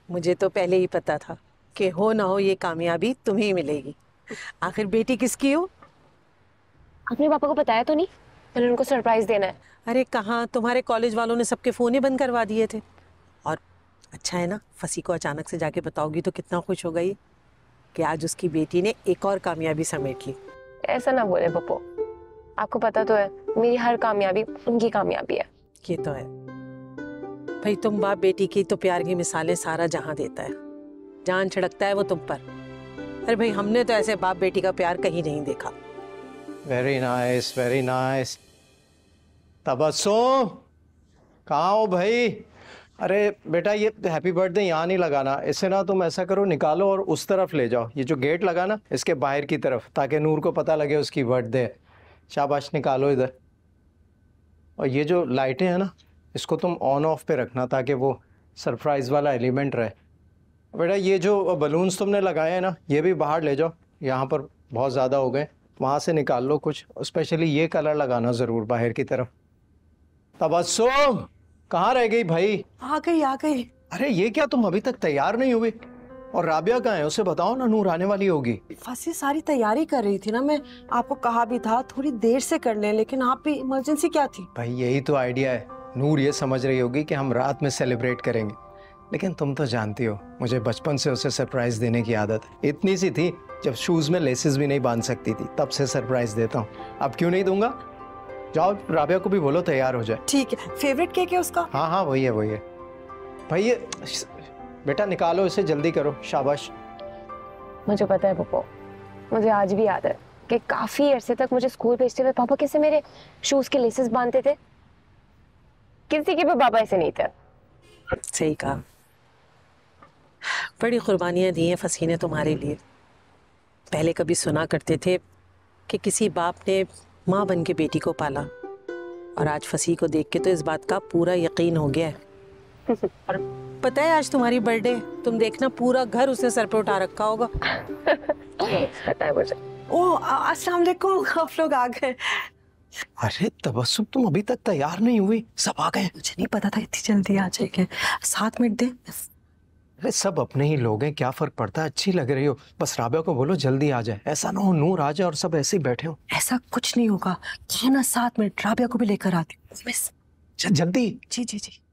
मुझे तो पहले ही पता था कि हो ना हो ये कामयाबी तुम्हें ही मिलेगी। आखिर बेटी किसकी हो? आपने पापा को बताया तो नहीं? मैंने उनको सरप्राइज देना है। अरे कहाँ, तुम्हारे कॉलेज वालों ने सबके फोन ही बंद करवा दिए थे। और अच्छा है ना, फसी को अचानक से जाके बताओगी तो कितना खुश होगा ये कि आज उसकी बेटी ने एक और कामयाबी समेट ली। ऐसा ना बोले पप्पू। आपको पता तो है मेरी हर कामयाबी उनकी कामयाबी है। ये तो है भाई, तुम बाप बेटी की तो प्यार की मिसालें सारा जहां देता है, जान छिड़कता है वो तुम पर। अरे भाई, हमने तो ऐसे बाप बेटी का प्यार कहीं नहीं देखा। Very nice, very nice. Tabassum, कहाँ हो भाई? अरे बेटा, ये हैप्पी बर्थडे यहाँ नहीं लगाना, इसे ना तुम ऐसा करो, निकालो और उस तरफ ले जाओ, ये जो गेट लगा ना इसके बाहर की तरफ, ताकि नूर को पता लगे उसकी बर्थडे है। शाबाश, निकालो इधर। और ये जो लाइटें हैं ना, इसको तुम ऑन ऑफ पे रखना ताकि वो सरप्राइज वाला एलिमेंट रहे। बेटा, ये जो बलून्स तुमने लगाए हैं ना, ये भी बाहर ले जाओ, यहाँ पर बहुत ज़्यादा हो गए, वहाँ से निकाल लो कुछ, स्पेशली ये कलर लगाना ज़रूर बाहर की तरफ। तबस्सुम, कहाँ रह गई भाई? आ गई आ गई। अरे ये क्या, तुम अभी तक तैयार नहीं हुई? और राबिया कहाँ है, उसे बताओ ना, नूर आने वाली होगी। फंसी सारी तैयारी कर रही थी ना, मैं आपको कहा भी था थोड़ी देर से कर लें, लेकिन आप भी इमरजेंसी क्या थी? भाई यही तो आइडिया है, नूर ये समझ रही होगी कि हम रात में सेलिब्रेट करेंगे, लेकिन तुम तो जानती हो मुझे बचपन से उसे सरप्राइज देने की आदत है। इतनी सी थी जब शूज में लेसेस भी नहीं बांध सकती थी, तब से सरप्राइज देता हूँ। अब क्यों नहीं दूंगा? जाओ राबिया को भी बोलो तैयार हो जाए। ठीक है, फेवरेट केक है उसका? हाँ हाँ, वही है वही है। भाई ये बेटा निकालो इसे, जल्दी करो, शाबाश। मुझे पता है पप्पू, मुझे आज भी याद है कि काफी अरसे तक मुझे स्कूल भेजते हुए पापा कैसे मेरे शूज के लेसेस बांधते थे। किसी के भी पापा ऐसे नहीं थे। सही कहा, बड़ी कुर्बानियां दी हैं फसी ने तुम्हारे लिए। पहले कभी सुना करते थे कि किसी बाप ने माँ बन के बेटी को पाला, और आज फसी को देख के तो इस बात का पूरा यकीन हो गया है। और पता है आज तुम्हारी बर्थडे, तुम देखना पूरा घर उसने सर पे उठा रखा होगा। पता है मुझे। ओह, अस्सलाम वालेकुम, आप लोग आ गए। अरे तबस्सुम, तुम अभी तक तैयार नहीं हुई, सब आ गए। मुझे नहीं पता था इतनी जल्दी आ जाएंगे। 7 मिनट दे। अरे सब अपने ही लोग हैं, क्या फर्क पड़ता है, अच्छी लग रही हो, बस राबिया को बोलो जल्दी आ जाए, ऐसा ना हो नूर आ जाए और सब ऐसे ही बैठे हो। ऐसा कुछ नहीं होगा, खाना 7 मिनट, राबिया को भी लेकर आती हूँ। जल्दी। जी जी जी।